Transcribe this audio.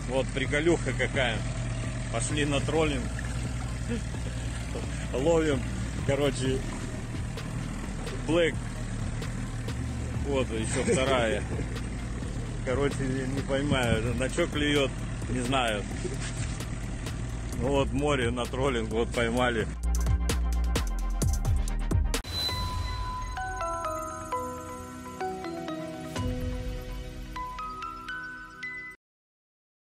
Вот приколюха какая. Пошли на троллинг. Ловим, короче, Black. Вот еще вторая. Короче, не понимаю, на что клюет, не знаю. Вот море на троллинг, вот поймали.